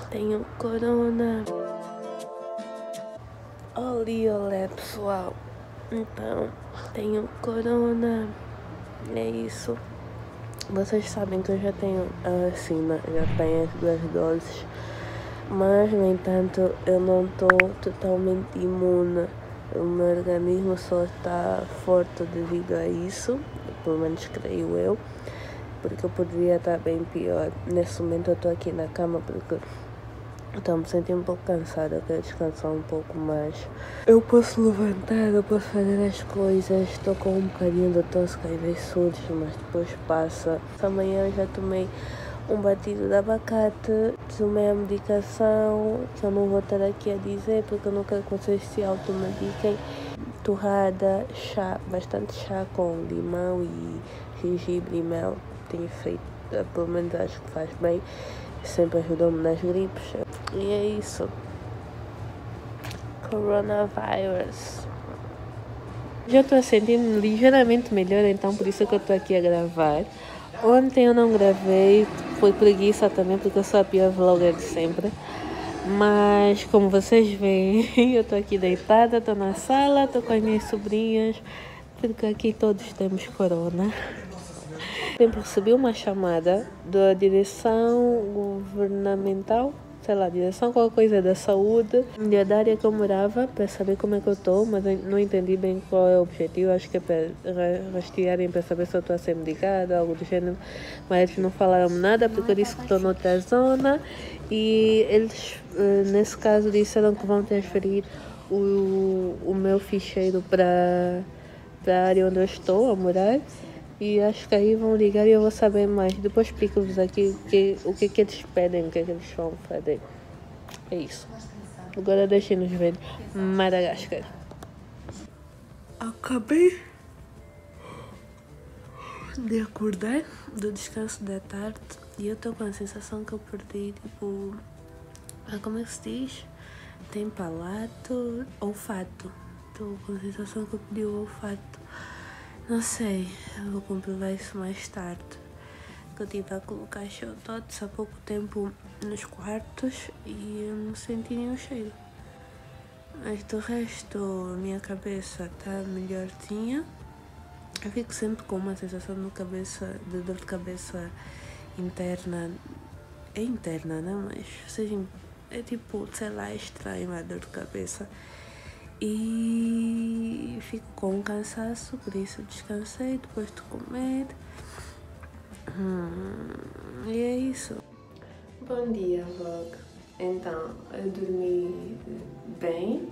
tenho corona. Olé, pessoal. Então, tenho corona. É isso. Vocês sabem que eu já tenho a vacina, já tenho as 2 doses. Mas, no entanto, eu não estou totalmente imune. O meu organismo só está forte devido a isso. Pelo menos creio eu. Porque eu poderia estar bem pior. Nesse momento eu estou aqui na cama porque estou me sentindo um pouco cansada. Eu quero descansar um pouco mais. Eu posso levantar, eu posso fazer as coisas. Estou com um bocadinho de tosse, caídas surdos, mas depois passa. Esta manhã eu já tomei um batido de abacate, tomei a medicação, que eu não vou estar aqui a dizer porque eu não quero que vocês se automediquem. Torrada, chá, bastante chá com limão e gengibre e mel. Tenho feito, pelo menos acho que faz bem, sempre ajudou-me nas gripes. E é isso. Coronavirus. Já estou a sentir-me ligeiramente melhor, então por isso que eu estou aqui a gravar. Ontem eu não gravei, foi preguiça também, porque eu sou a pior vlogger de sempre. Mas como vocês veem, eu estou aqui deitada, estou na sala, estou com as minhas sobrinhas, porque aqui todos temos corona. Sempre recebi uma chamada da direção governamental, sei lá, direção qualquer coisa da saúde, da área que eu morava, para saber como é que eu estou, mas eu não entendi bem qual é o objetivo. Acho que é para rastrearem para saber se eu estou a ser medicada, algo do gênero, mas eles não falaram nada porque eu disse que estou noutra zona e eles, nesse caso, disseram que vão transferir o meu ficheiro para a área onde eu estou a morar. E acho que aí vão ligar e eu vou saber mais. Depois explico-vos aqui o que é que eles pedem, o que é que eles vão fazer. É isso. Agora deixem-nos ver Madagascar. Acabei de acordar do descanso da tarde e eu estou com a sensação que eu perdi, tipo... Como é que se diz? Tem palato, olfato. Estou com a sensação que eu perdi o olfato. Não sei, eu vou comprovar isso mais tarde. Que eu estive a colocar showtots há pouco tempo nos quartos e eu não senti nenhum cheiro. Mas do resto, a minha cabeça está melhorzinha. Eu fico sempre com uma sensação de dor de cabeça interna. É interna, né? Mas seja, é tipo, sei lá, estranho a dor de cabeça. E fico com um cansaço, por isso descansei depois de comer. E é isso. Bom dia, vlog. Então, eu dormi bem,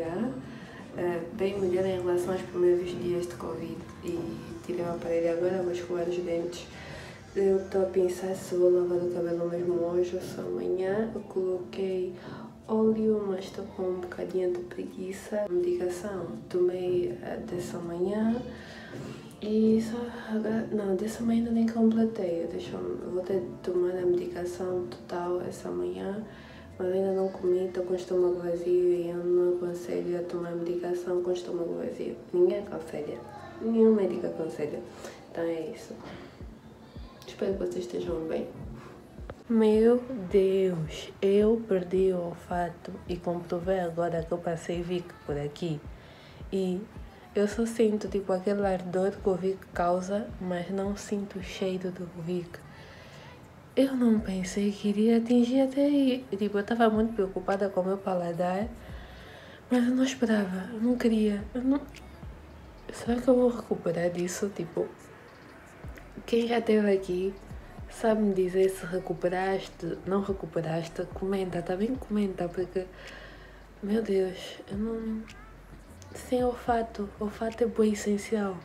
bem melhor em relação aos primeiros dias de Covid. E tirei o aparelho agora, vou escovar os dentes. Eu estou a pensar se vou lavar o cabelo mesmo hoje ou só amanhã. Eu coloquei óleo, mas estou com um bocadinho de preguiça. Medicação tomei dessa manhã e só agora, não, dessa manhã ainda nem completei. Vou ter de tomar a medicação total essa manhã, mas ainda não comi, estou com o estômago vazio e eu não aconselho a tomar medicação com o estômago vazio. Ninguém aconselha, nenhum médico aconselha. Então é isso. Espero que vocês estejam bem. Meu Deus, eu perdi o olfato e comprovei agora que eu passei Vic por aqui. E eu só sinto tipo aquele ardor que o Vic causa, mas não sinto o cheiro do Vic. Eu não pensei que iria atingir até aí. Tipo, eu estava muito preocupada com o meu paladar, mas eu não esperava, eu não queria. Será que eu vou recuperar disso? Tipo, quem já esteve aqui sabe me dizer se recuperaste, não recuperaste, comenta, tá bem? Comenta, porque, meu Deus, eu não... Sem olfato é bem essencial.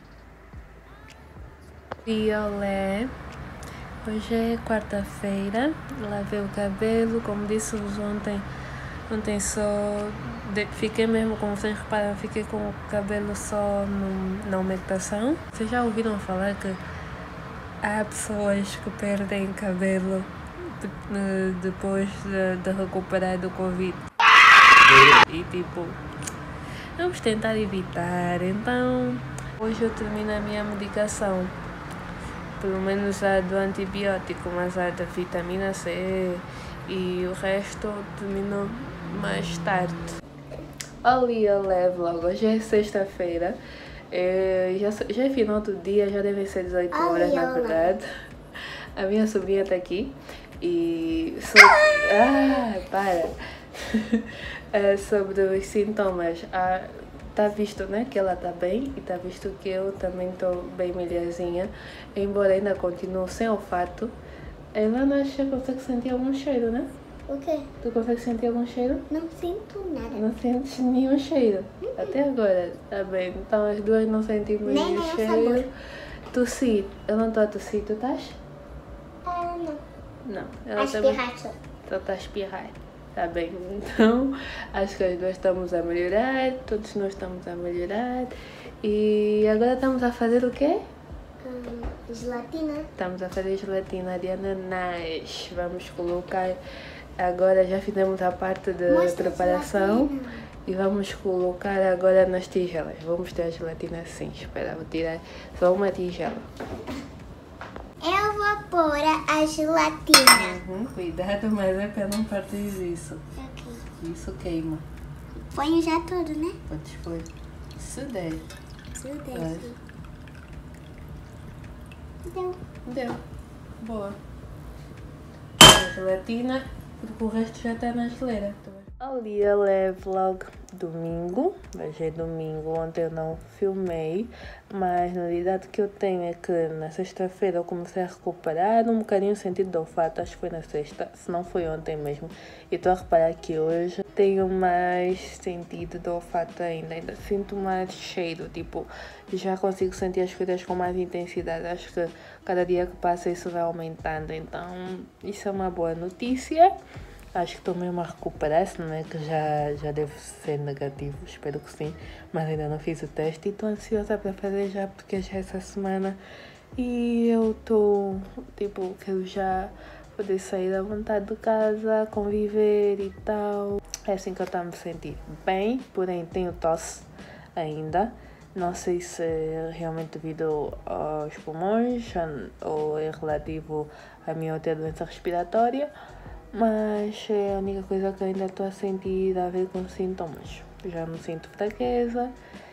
E olé, hoje é quarta-feira, lavei o cabelo, como disse-vos ontem só... Fiquei mesmo, como vocês reparam, fiquei com o cabelo só na umectação. Vocês já ouviram falar que há pessoas que perdem cabelo depois de recuperar do Covid. E tipo, vamos tentar evitar. Então, hoje eu termino a minha medicação. Pelo menos a do antibiótico, mas a da vitamina C e o resto termino mais tarde. Ali eu levo logo, hoje é sexta-feira, já é final do dia, já devem ser 18 horas na verdade. A minha sobrinha tá aqui e para! Sobre os sintomas, tá visto, né, que ela tá bem e tá visto que eu também tô bem melhorzinha, embora ainda continuo sem olfato. Ela não acha que consegue sentir algum cheiro, né? O quê? Tu consegue sentir algum cheiro? Não sinto nada. Não sentes nenhum cheiro? Até agora, tá bem. Então as duas não sentimos Nem nenhum o cheiro. sabor. Tossir, eu não tô a tossir, tu estás? Não. Não. A Ela também espirrar só. só tá a espirrar. Tá bem, então acho que as duas estamos a melhorar, todos nós estamos a melhorar. E agora estamos a fazer o quê? Gelatina. Estamos a fazer gelatina de ananás. Vamos colocar, agora já fizemos a parte de Mostra a preparação gelatina. e vamos colocar agora nas tigelas. Vamos ter a gelatina assim, espera, vou tirar só uma tigela. Eu vou pôr a gelatina. Cuidado, mas é para não partir isso. Ok. Isso queima. Ponho já tudo, né? Podes pôr. Se der. Tudo Vai. assim. Deu. Deu. Boa. A gelatina, porque o resto já está na geleira. Ali eu levo logo domingo. Hoje é domingo, ontem eu não filmei, mas a novidade que eu tenho é que na sexta-feira eu comecei a recuperar um bocadinho o sentido do olfato, acho que foi na sexta, se não foi ontem mesmo. E estou a reparar que hoje tenho mais sentido do olfato ainda sinto mais cheiro, tipo, já consigo sentir as coisas com mais intensidade. Acho que cada dia que passa isso vai aumentando, então isso é uma boa notícia. Acho que estou mesmo a recuperar, se não é que já deve ser negativo, espero que sim, mas ainda não fiz o teste e estou ansiosa para fazer já, porque já é essa semana e eu estou, tipo, quero já poder sair à vontade de casa, conviver e tal. É assim que eu estou a me sentir bem, porém tenho tosse ainda. Não sei se é realmente devido aos pulmões ou é relativo à minha outra doença respiratória, mas é a única coisa que eu ainda estou a sentir a ver com sintomas. Já não sinto fraqueza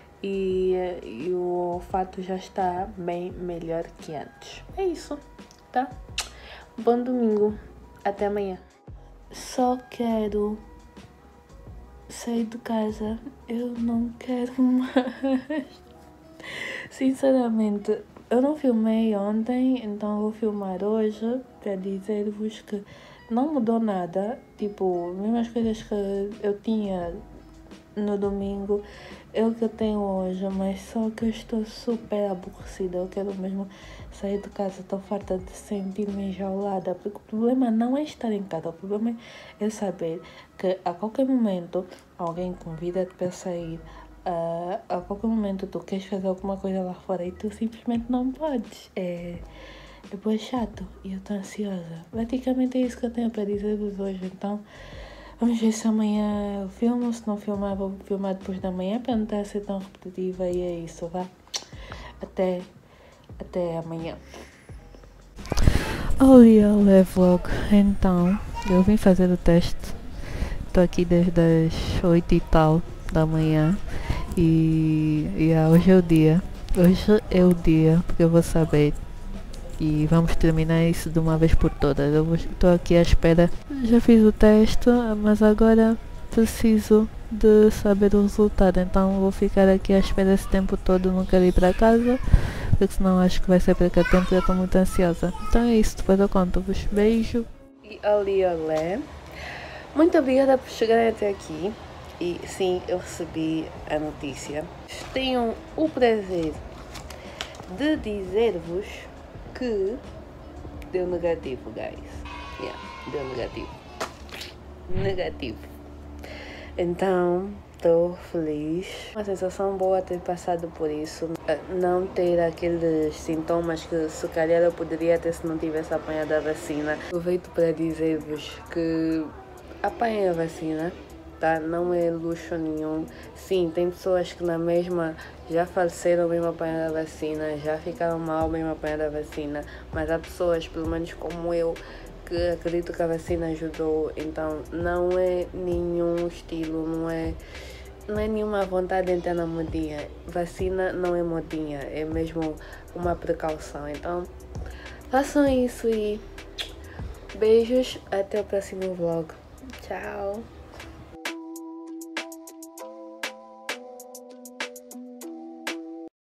e o olfato já está bem melhor que antes. É isso, tá? Bom domingo, até amanhã. Só quero sair de casa, eu não quero mais. Sinceramente, eu não filmei ontem, então vou filmar hoje para dizer-vos que não mudou nada. Tipo, mesmas coisas que eu tinha no domingo, é o que eu tenho hoje, mas só que eu estou super aborrecida. Eu quero mesmo sair de casa, estou farta de sentir-me enjaulada, porque o problema não é estar em casa, o problema é saber que a qualquer momento alguém convida-te para sair, a qualquer momento tu queres fazer alguma coisa lá fora e tu simplesmente não podes. É bem chato e eu estou ansiosa. Praticamente é isso que eu tenho para dizer-vos hoje, então vamos ver se amanhã eu filmo, se não filmar vou filmar depois da manhã para não estar a ser tão repetitiva e é isso, vá. Até amanhã. Olha, levo logo. Então, eu vim fazer o teste. Estou aqui desde as 8 e tal da manhã e hoje é o dia. Hoje é o dia porque eu vou saber e vamos terminar isso de uma vez por todas. Eu estou aqui à espera. Já fiz o teste, mas agora preciso de saber o resultado. Então vou ficar aqui à espera esse tempo todo, não quero ir para casa, porque senão acho que vai ser perca de tempo e eu estou muito ansiosa. Então é isso, depois eu conto-vos. Beijo. E olé. Muito obrigada por chegarem até aqui. E sim, eu recebi a notícia. Tenho o prazer de dizer-vos que deu negativo, guys. Deu negativo. Então, estou feliz. Uma sensação boa ter passado por isso. Não ter aqueles sintomas que se calhar eu poderia ter se não tivesse apanhado a vacina. Aproveito para dizer-vos que apanhem a vacina, tá? Não é luxo nenhum. Sim, tem pessoas que na mesma já faleceram mesmo apanhando a vacina, já ficaram mal mesmo apanhando a vacina, mas há pessoas, pelo menos como eu, porque acredito que a vacina ajudou. Então não é nenhum estilo, não é nenhuma vontade de entrar na modinha. Vacina não é modinha, é mesmo uma precaução. Então façam isso e beijos, até o próximo vlog. Tchau!